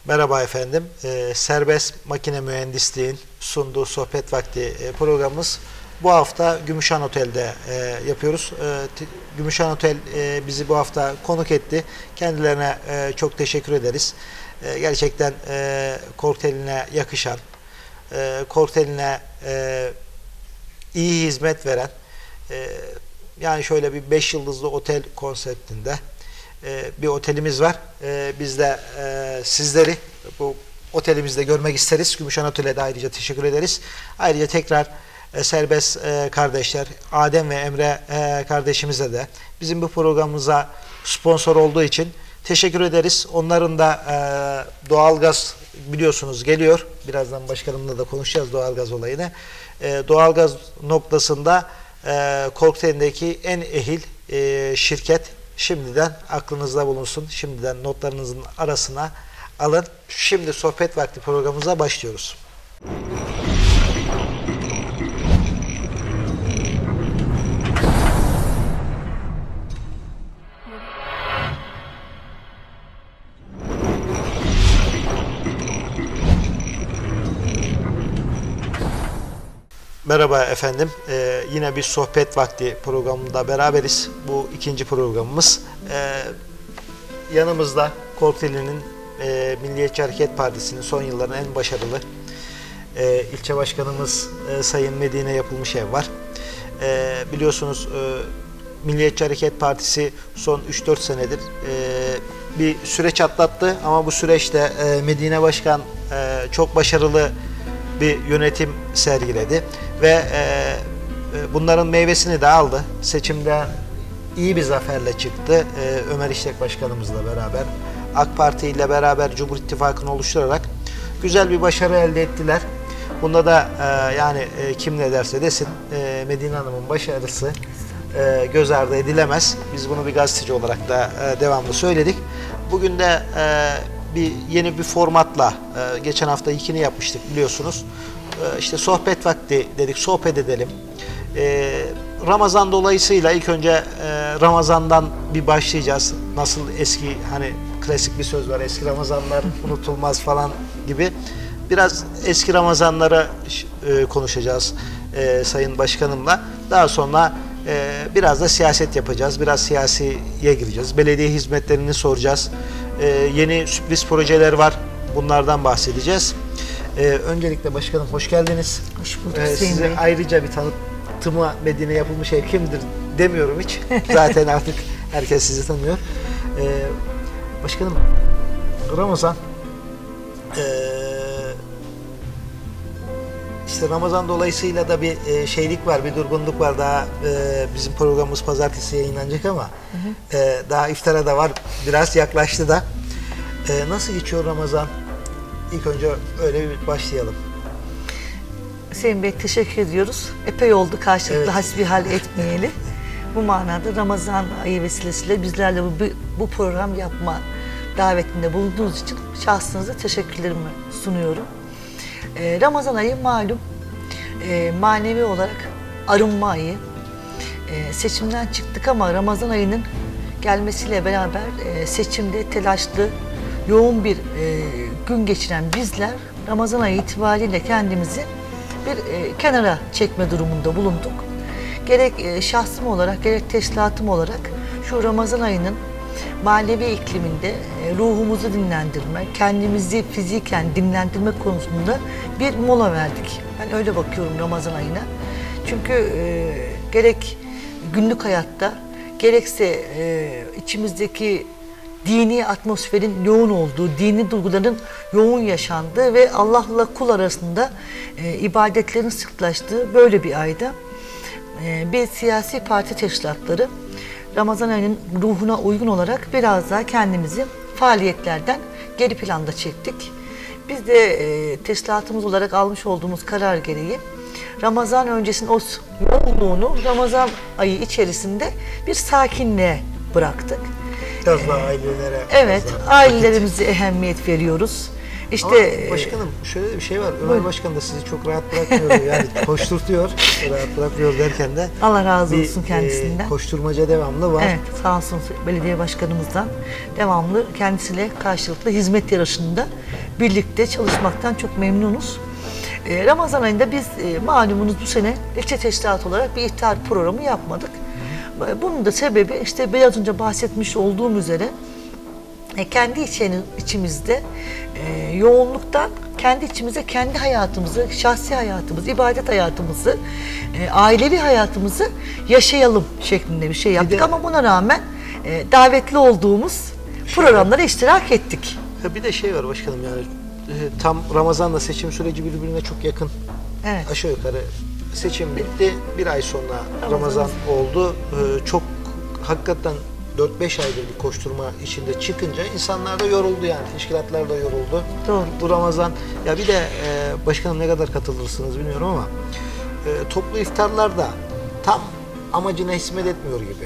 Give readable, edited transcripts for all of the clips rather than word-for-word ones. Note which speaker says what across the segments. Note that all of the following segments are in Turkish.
Speaker 1: Merhaba efendim. Serbest Makine Mühendisliğin sunduğu Sohbet Vakti programımız bu hafta Gümüşhan Otel'de yapıyoruz. Gümüşhan Otel bizi bu hafta konuk etti. Kendilerine çok teşekkür ederiz. Gerçekten kokteline yakışan, kokteline iyi hizmet veren, yani şöyle bir 5 yıldızlı otel konseptinde bir otelimiz var. Biz de sizleri bu otelimizde görmek isteriz. Gümüşhan Otel'e de ayrıca teşekkür ederiz. Ayrıca tekrar Serbest kardeşler, Adem ve Emre kardeşimize de bizim bu programımıza sponsor olduğu için teşekkür ederiz. Onların da doğalgaz biliyorsunuz geliyor. Birazdan başkanımla da konuşacağız doğalgaz olayını. Doğalgaz noktasında kokteylindeki en ehil şirket. Şimdiden aklınızda bulunsun. Şimdiden notlarınızın arasına alın. Şimdi Sohbet Vakti programımıza başlıyoruz. Merhaba efendim. Yine bir Sohbet Vakti programında beraberiz. Bu ikinci programımız. Yanımızda Kokteyli'nin Milliyetçi Hareket Partisi'nin son yılların en başarılı ilçe başkanımız Sayın Medine Yapılmışev var. Biliyorsunuz Milliyetçi Hareket Partisi son 3-4 senedir bir süreç atlattı ama bu süreçte Medine Başkan çok başarılı bir yönetim sergiledi ve bunların meyvesini de aldı. Seçimde iyi bir zaferle çıktı. Ömer İşlek Başkanımızla beraber, AK Parti ile beraber Cumhur İttifakı'nı oluşturarak güzel bir başarı elde ettiler. Bunda da yani kim ne derse desin Medine Hanım'ın başarısı göz ardı edilemez. Biz bunu bir gazeteci olarak da devamlı söyledik. Bugün de yeni bir formatla geçen hafta ilkini yapmıştık biliyorsunuz. İşte sohbet vakti dedik, sohbet edelim. Ramazan dolayısıyla ilk önce Ramazan'dan bir başlayacağız. Nasıl eski hani klasik bir söz var, eski Ramazanlar unutulmaz falan gibi. Biraz eski Ramazanları konuşacağız Sayın Başkanımla. Daha sonra biraz da siyaset yapacağız. Biraz siyasiye gireceğiz. Belediye hizmetlerini soracağız. Yeni sürpriz projeler var. Bunlardan bahsedeceğiz. Öncelikle başkanım hoş geldiniz.
Speaker 2: Hoş bulduk.
Speaker 1: Size ayrıca bir tanıtımı Medine Yapılmışev kimdir demiyorum hiç. Zaten artık herkes sizi tanıyor. Başkanım Ramazan işte Ramazan dolayısıyla da bir şeylik var, bir durgunluk var. Daha bizim programımız pazartesi yayınlanacak ama daha iftara da var. Biraz yaklaştı da. Nasıl geçiyor Ramazan? İlk önce öyle bir başlayalım.
Speaker 2: Hüseyin Bey teşekkür ediyoruz. Epey oldu karşılıklı hasbihal etmeyeli. Bu manada Ramazan ayı vesilesiyle bizlerle bu program yapma davetinde bulunduğunuz için şahsınıza teşekkürlerimi sunuyorum. Ramazan ayı malum manevi olarak arınma ayı. Seçimden çıktık ama Ramazan ayının gelmesiyle beraber seçimde telaşlı, yoğun bir gün geçiren bizler Ramazan ayı itibariyle kendimizi bir kenara çekme durumunda bulunduk. Gerek şahsım olarak gerek teşkilatım olarak şu Ramazan ayının manevi ikliminde ruhumuzu dinlendirme, kendimizi fiziken dinlendirme konusunda bir mola verdik. Ben öyle bakıyorum Ramazan ayına. Çünkü gerek günlük hayatta gerekse içimizdeki dini atmosferin yoğun olduğu, dini duyguların yoğun yaşandığı ve Allah'la kul arasında ibadetlerin sıklaştığı böyle bir ayda bir siyasi parti teşkilatları Ramazan ayının ruhuna uygun olarak biraz daha kendimizi faaliyetlerden geri planda çektik. Biz de teşkilatımız olarak almış olduğumuz karar gereği Ramazan öncesinin o yoğunluğunu Ramazan ayı içerisinde bir sakinliğe bıraktık.
Speaker 1: Biraz daha ailelere.
Speaker 2: Evet, ailelerimize ehemmiyet veriyoruz. İşte
Speaker 1: Ama başkanım şöyle bir şey var. Ömer
Speaker 2: buyurun.
Speaker 1: Başkan da sizi çok rahat bırakmıyor. Yani koşturtuyor. Rahat bırakmıyor derken de
Speaker 2: Allah razı olsun kendisinden.
Speaker 1: Koşturmaca devamlı var.
Speaker 2: Evet, sağ olsun belediye başkanımızdan devamlı kendisiyle karşılıklı hizmet yarışında birlikte çalışmaktan çok memnunuz. Ramazan ayında biz malumunuz bu sene ilçe teşkilatı olarak bir iftar programı yapmadık. Bunun da sebebi işte biraz önce bahsetmiş olduğum üzere kendi içimizde yoğunluktan kendi içimize kendi hayatımızı, şahsi hayatımızı, ibadet hayatımızı, ailevi hayatımızı yaşayalım şeklinde bir şey yaptık. Ama buna rağmen davetli olduğumuz programlara iştirak ettik.
Speaker 1: Bir de şey var başkanım, yani tam Ramazan'la seçim süreci birbirine çok yakın.
Speaker 2: Evet.
Speaker 1: Aşağı yukarı seçim bitti. Bir ay sonra Ramazan oldu. Çok hakikaten 4-5 aydır bir koşturma içinde çıkınca insanlar da yoruldu, yani teşkilatlar da yoruldu.
Speaker 2: Doğru.
Speaker 1: Bu Ramazan, ya bir de başkanım ne kadar katılırsınız bilmiyorum ama toplu iftarlar da tam amacına hizmet etmiyor gibi.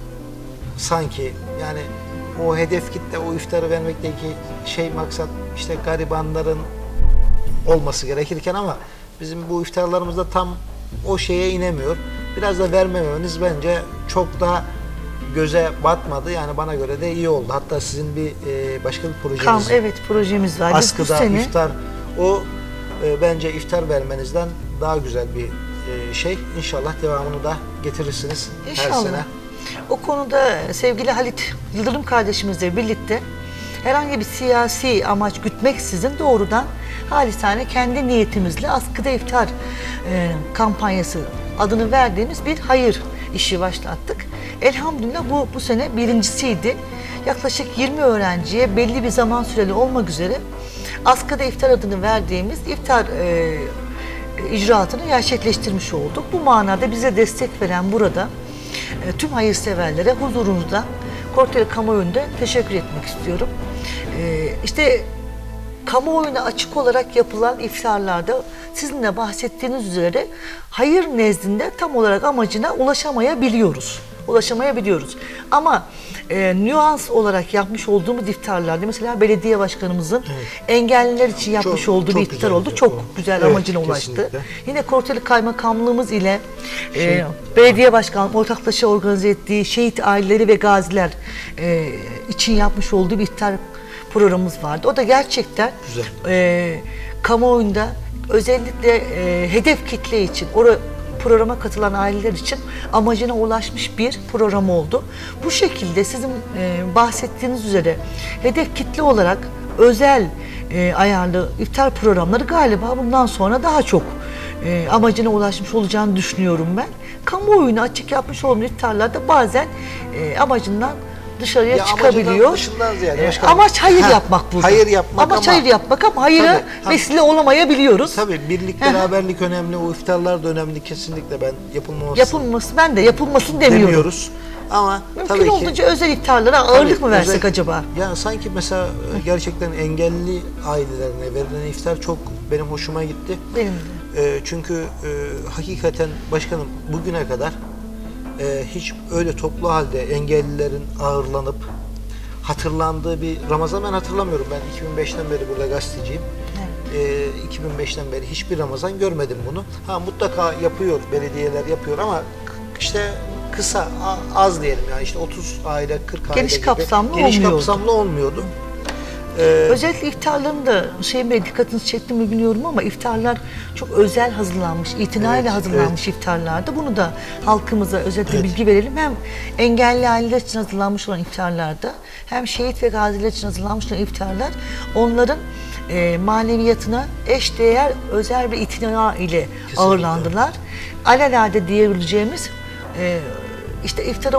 Speaker 1: Sanki yani o hedef kitle, o iftarı vermekteki maksat işte garibanların olması gerekirken ama bizim bu iftarlarımızda tam o şeye inemiyor. Biraz da vermemeniz bence çok da göze batmadı. Yani bana göre de iyi oldu. Hatta sizin bir başka bir projeniz.
Speaker 2: Evet, projemiz var.
Speaker 1: Askıda
Speaker 2: bu sene,
Speaker 1: iftar. O bence iftar vermenizden daha güzel bir şey. İnşallah devamını da getirirsiniz her sene.
Speaker 2: O konuda sevgili Halit Yıldırım kardeşimizle birlikte herhangi bir siyasi amaç gütmeksizin doğrudan halisane kendi niyetimizle askıda iftar kampanyası adını verdiğimiz bir hayır işi başlattık. Elhamdülillah bu sene birincisiydi. Yaklaşık 20 öğrenciye belli bir zaman süreli olmak üzere askıda iftar adını verdiğimiz iftar icraatını gerçekleştirmiş olduk. Bu manada bize destek veren burada tüm hayırseverlere huzurunuzda Korteli kamuoyunda teşekkür etmek istiyorum. İşte kamuoyuna açık olarak yapılan iftarlarda sizin de bahsettiğiniz üzere hayır nezdinde tam olarak amacına ulaşamayabiliyoruz. Ama nüans olarak yapmış olduğumuz iftarlarda mesela belediye başkanımızın engelliler için yapmış olduğu bir iftar oldu. Çok güzel amacına ulaştı.
Speaker 1: Kesinlikle.
Speaker 2: Yine Korteli Kaymakamlığımız ile belediye başkanlığı ortaklaşa organize ettiği şehit aileleri ve gaziler için yapmış olduğu bir iftar programımız vardı. O da gerçekten kamuoyunda özellikle hedef kitle için, programa katılan aileler için amacına ulaşmış bir program oldu. Bu şekilde sizin bahsettiğiniz üzere hedef kitle olarak özel ayarlı iftar programları galiba bundan sonra daha çok amacına ulaşmış olacağını düşünüyorum ben. Kamuoyuna açık yapmış olduğum iftarlarda bazen amacından dışarıya çıkabiliyor. Amaç hayır yapmak burada.
Speaker 1: Hayır yapmak
Speaker 2: hayır yapmak ama hayıra vesile olamayabiliyoruz.
Speaker 1: Tabii birlik, beraberlik önemli. O iftarlar da önemli. Kesinlikle ben yapılmasını
Speaker 2: demiyoruz.
Speaker 1: Ama
Speaker 2: mümkün
Speaker 1: tabii ki
Speaker 2: olduğunca özel iftarlara ağırlık mı versek acaba?
Speaker 1: Ya sanki mesela gerçekten engelli ailelerine verilen iftar çok benim hoşuma gitti.
Speaker 2: Benim de.
Speaker 1: Çünkü hakikaten başkanım bugüne kadar hiç öyle toplu halde engellilerin ağırlanıp hatırlandığı bir Ramazan ben hatırlamıyorum. Ben 2005'ten beri burada gazeteciyim. Evet. 2005'ten beri hiçbir Ramazan görmedim bunu. Mutlaka yapıyor, belediyeler yapıyor ama işte kısa, az diyelim yani işte 30 aile, 40 aile
Speaker 2: geniş
Speaker 1: gibi.
Speaker 2: Geniş
Speaker 1: kapsamlı olmuyordu.
Speaker 2: Özellikle iftarların da Bey dikkatinizi çekti mi bilmiyorum ama iftarlar çok özel hazırlanmış, itinayla hazırlanmış iftarlardı. Bunu da halkımıza özellikle bilgi verelim. Hem engelli aileler için hazırlanmış olan iftarlarda hem şehit ve gaziler için hazırlanmış olan iftarlar onların maneviyatına eşdeğer özel bir itina ile ağırlandılar. Alelade diyebileceğimiz işte iftar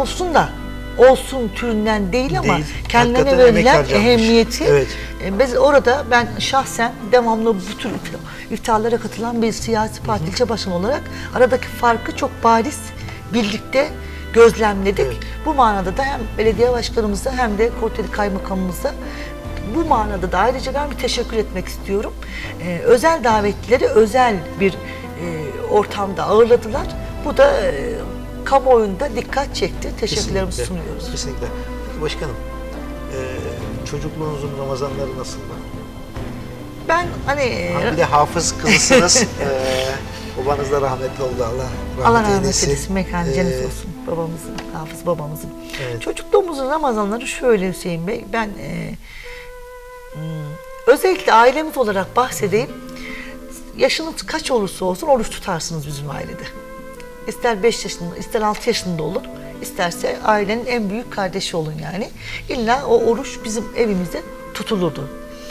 Speaker 2: olsun türünden değil ama kendilerine verilen ehemmiyeti biz orada ben şahsen devamlı bu tür iftarlara katılan bir siyasi parti ilçe başkanı olarak aradaki farkı çok bariz birlikte gözlemledik. Bu manada da hem belediye başkanımıza hem de Korteli Kaymakamımıza bu manada da ayrıca ben bir teşekkür etmek istiyorum. Özel davetlileri özel bir ortamda ağırladılar. Bu da kamuoyunda dikkat çekti. Teşekkürlerimizi sunuyoruz.
Speaker 1: Kesinlikle. Peki başkanım, çocukluğunuzun Ramazanları nasıldı?
Speaker 2: ben hani
Speaker 1: Bir de hafız kızısınız. Babanız da rahmetli oldu.
Speaker 2: Allah rahmet eylesin. Mekanı cennet olsun babamızın, hafız babamızın.
Speaker 1: Evet.
Speaker 2: Çocukluğumuzun Ramazanları şöyle Hüseyin Bey, ben özellikle ailemiz olarak bahsedeyim. Yaşınız kaç olursa olsun oruç tutarsınız bizim ailede. İster 5 yaşında, ister 6 yaşında olur, isterse ailenin en büyük kardeşi olun yani. İlla o oruç bizim evimizde tutulurdu.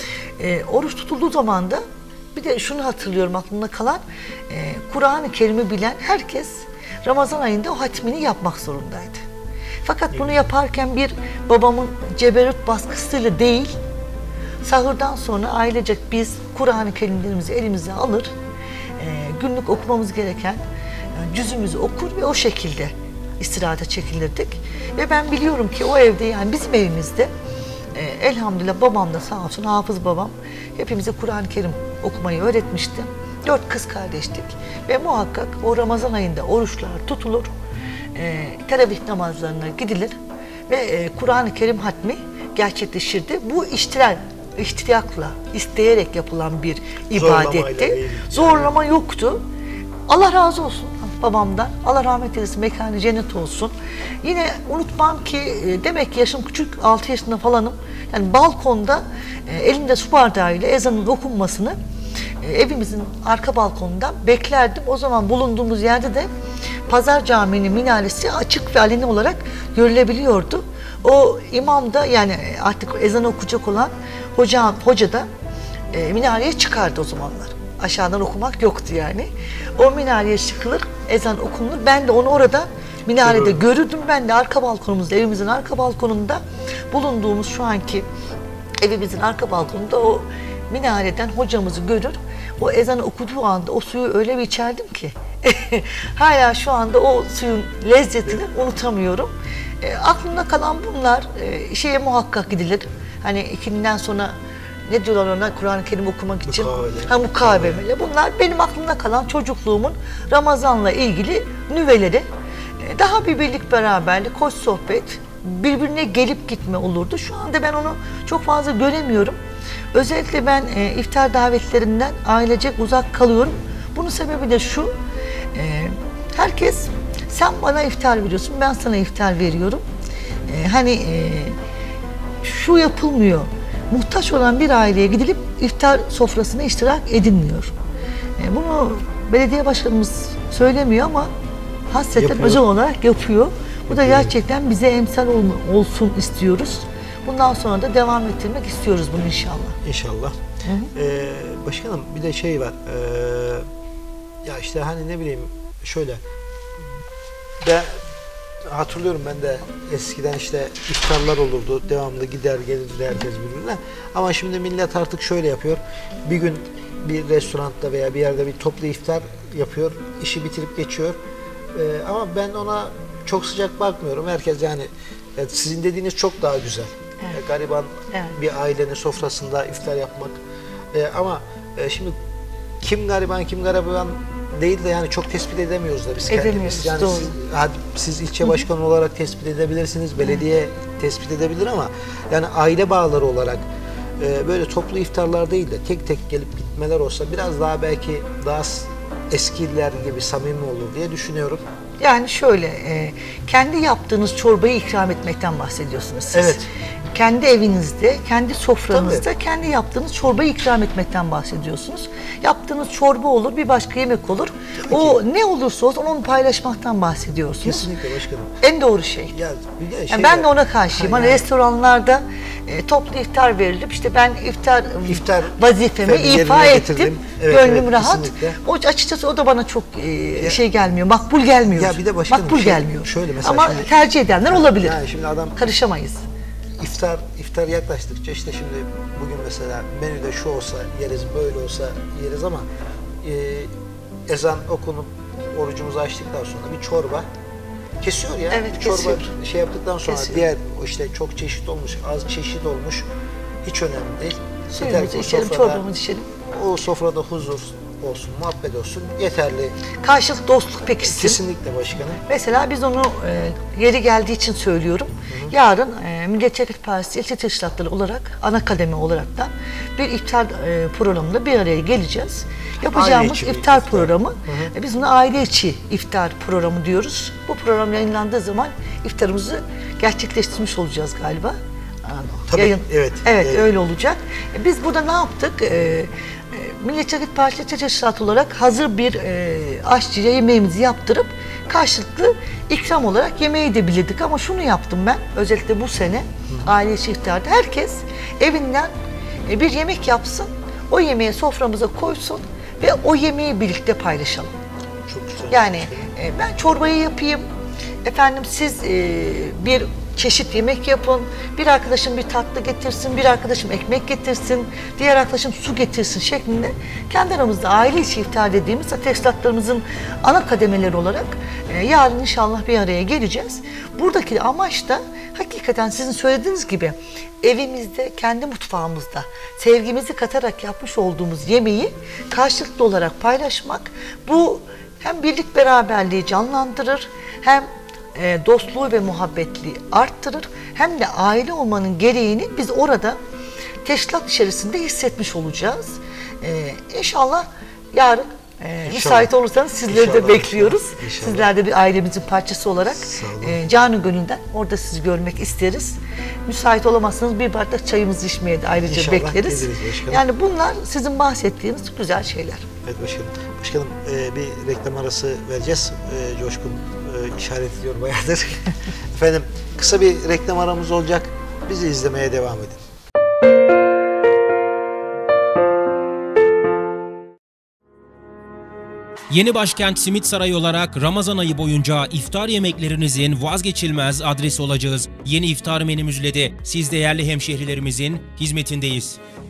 Speaker 2: Oruç tutulduğu zaman da bir de şunu hatırlıyorum aklımda kalan, Kur'an-ı Kerim'i bilen herkes Ramazan ayında o hatmini yapmak zorundaydı. Fakat bunu yaparken bir babamın ceberut baskısıyla değil, sahurdan sonra ailecek biz Kur'an-ı Kerimlerimizi elimize alır, günlük okumamız gereken cüzümüzü okur ve o şekilde istirahate çekilirdik. Ve ben biliyorum ki o evde, yani bizim evimizde elhamdülillah babam da sağ olsun, hafız babam hepimize Kur'an-ı Kerim okumayı öğretmişti. 4 kız kardeştik ve muhakkak o Ramazan ayında oruçlar tutulur, teravih namazlarına gidilir ve Kur'an-ı Kerim hatmi gerçekleşirdi. Bu iştiyakla, isteyerek yapılan bir ibadetti. Zorlama yoktu. Allah razı olsun babamdan. Allah rahmet eylesin, mekanı cennet olsun. Yine unutmam ki demek ki yaşım küçük, 6 yaşında falanım. Yani balkonda elimde su bardağıyla ezanın okunmasını evimizin arka balkonundan beklerdim. O zaman bulunduğumuz yerde de Pazar Camii'nin minaresi açık ve aleni olarak görülebiliyordu. O imam da, yani artık ezan okuyacak olan hoca da minareye çıkardı o zamanlar. Aşağıdan okumak yoktu yani. O minareye çıkılır, ezan okunur. Ben de onu orada minarede görürdüm. Ben de arka balkonumuzda, evimizin arka balkonunda bulunduğumuz şu anki evimizin arka balkonunda o minareden hocamızı görür. O ezanı okuduğu anda o suyu öyle bir içerdim ki hala şu anda o suyun lezzetini unutamıyorum. Aklımda kalan bunlar. Şeye muhakkak gidilir. Hani ikindiden sonra ne diyorlar ona, Kur'an-ı Kerim okumak için? Mukavemele. Bunlar benim aklımda kalan çocukluğumun Ramazan'la ilgili nüveleri. Daha bir birlik beraberlik, hoş sohbet, birbirine gelip gitme olurdu. Şu anda ben onu çok fazla göremiyorum. Özellikle ben iftar davetlerinden ailecek uzak kalıyorum. Bunun sebebi de şu, herkes sen bana iftar veriyorsun, ben sana iftar veriyorum. Şu yapılmıyor. Muhtaç olan bir aileye gidilip iftar sofrasına iştirak edilmiyor. Bunu belediye başkanımız söylemiyor ama hasreten özel olarak yapıyor. Bu da gerçekten bize emsal olsun istiyoruz. Bundan sonra da devam ettirmek istiyoruz bunu inşallah.
Speaker 1: İnşallah. Başkanım bir de şey var. Ya işte hani ne bileyim şöyle. Ben hatırlıyorum, ben de eskiden işte iftarlar olurdu. Devamlı gider gelirdi herkes birbirine. Ama şimdi millet artık şöyle yapıyor. Bir gün bir restoranda veya bir yerde bir toplu iftar yapıyor. İşi bitirip geçiyor. Ama ben ona çok sıcak bakmıyorum. Herkes yani sizin dediğiniz çok daha güzel. Evet. Gariban bir ailenin sofrasında iftar yapmak. Ama şimdi kim gariban kim gariban değil de yani çok tespit edemiyoruz da biz kendimiz. Yani siz ilçe başkanı olarak tespit edebilirsiniz, belediye tespit edebilir ama yani aile bağları olarak böyle toplu iftarlar değil de tek tek gelip gitmeler olsa biraz daha belki daha eskiler gibi samimi olur diye düşünüyorum.
Speaker 2: Yani şöyle, kendi yaptığınız çorbayı ikram etmekten bahsediyorsunuz siz.
Speaker 1: Evet.
Speaker 2: Kendi evinizde, kendi sofranızda kendi yaptığınız çorbayı ikram etmekten bahsediyorsunuz. Yaptığınız çorba olur, bir başka yemek olur. Ne olursa olsun onu paylaşmaktan bahsediyorsunuz.
Speaker 1: Kesinlikle başkanım.
Speaker 2: En doğru şey.
Speaker 1: Yani
Speaker 2: ben de ona karşıyım. Hani restoranlarda toplu iftar verilip işte ben iftar vazifemi ifa ettim. Gönlüm rahat. O açıkçası o da bana çok şey gelmiyor, makbul gelmiyor.
Speaker 1: Ya bir de başkanım,
Speaker 2: makbul gelmiyor.
Speaker 1: Şöyle mesela
Speaker 2: ama
Speaker 1: şimdi,
Speaker 2: tercih edenler olabilir.
Speaker 1: Yani şimdi adam
Speaker 2: karışamayız.
Speaker 1: İftar yaklaştıkça işte şimdi bugün mesela menüde şu olsa yeriz, böyle olsa yeriz ama ezan okunup orucumuzu açtıktan sonra bir çorba kesiyor ya.
Speaker 2: Evet,
Speaker 1: çorba
Speaker 2: kesiyor.
Speaker 1: şey yaptıktan sonra
Speaker 2: Kesiyor.
Speaker 1: diğer işte çok çeşit olmuş, az çeşit olmuş hiç önemli değil.
Speaker 2: Suyumuzu içelim, çorbamızı içelim.
Speaker 1: O sofrada huzur olsun, muhabbet olsun yeterli.
Speaker 2: Karşılıklı dostluk pekişsin.
Speaker 1: Kesinlikle başkanım.
Speaker 2: Mesela biz onu yeri geldiği için söylüyorum. Yarın Milliyetçi Hareket Partisi ilçe teşkilatları olarak ana kademe olarak da bir iftar programında bir araya geleceğiz. Yapacağımız
Speaker 1: içi
Speaker 2: iftar programı, biz buna aile içi iftar programı diyoruz. Bu program yayınlandığı zaman iftarımızı gerçekleştirmiş olacağız galiba.
Speaker 1: Tabii, evet.
Speaker 2: Öyle olacak. Biz burada ne yaptık? Milliyetçi Hareket Partisi ilçe teşkilatı olarak hazır bir aşçıya yemeğimizi yaptırıp karşılıklı ikram olarak yemeği de bilirdik, ama şunu yaptım ben özellikle bu sene aile içi iftarda herkes evinden bir yemek yapsın, o yemeği soframıza koysun ve o yemeği birlikte paylaşalım.
Speaker 1: Çok güzel.
Speaker 2: Yani ben çorbayı yapayım, efendim siz bir çeşit yemek yapın, bir arkadaşım bir tatlı getirsin, bir arkadaşım ekmek getirsin, diğer arkadaşım su getirsin şeklinde kendi aramızda aile içi iftar dediğimiz teşkilatlarımızın ana kademeleri olarak yarın inşallah bir araya geleceğiz. Buradaki amaç da hakikaten sizin söylediğiniz gibi evimizde, kendi mutfağımızda sevgimizi katarak yapmış olduğumuz yemeği karşılıklı olarak paylaşmak. Bu hem birlik beraberliği canlandırır, hem dostluğu ve muhabbetliği arttırır, hem de aile olmanın gereğini biz orada teşkilat içerisinde hissetmiş olacağız. İnşallah yarın müsait olursanız sizleri de bekliyoruz.
Speaker 1: İnşallah.
Speaker 2: Sizler de bir ailemizin parçası olarak canı gönülden orada sizi görmek isteriz. Müsait olamazsanız bir bardak çayımızı içmeye de ayrıca
Speaker 1: İnşallah
Speaker 2: bekleriz. Yani bunlar sizin bahsettiğiniz güzel şeyler.
Speaker 1: Evet başkanım. Başkanım bir reklam arası vereceğiz. Coşkun işaret ediyor bayağıdır. Efendim kısa bir reklam aramız olacak. Bizi izlemeye devam edin.
Speaker 3: Yeni Başkent Simit Sarayı olarak Ramazan ayı boyunca iftar yemeklerinizin vazgeçilmez adresi olacağız. Yeni iftar menümüzle de siz değerli hemşehrilerimizin hizmetindeyiz.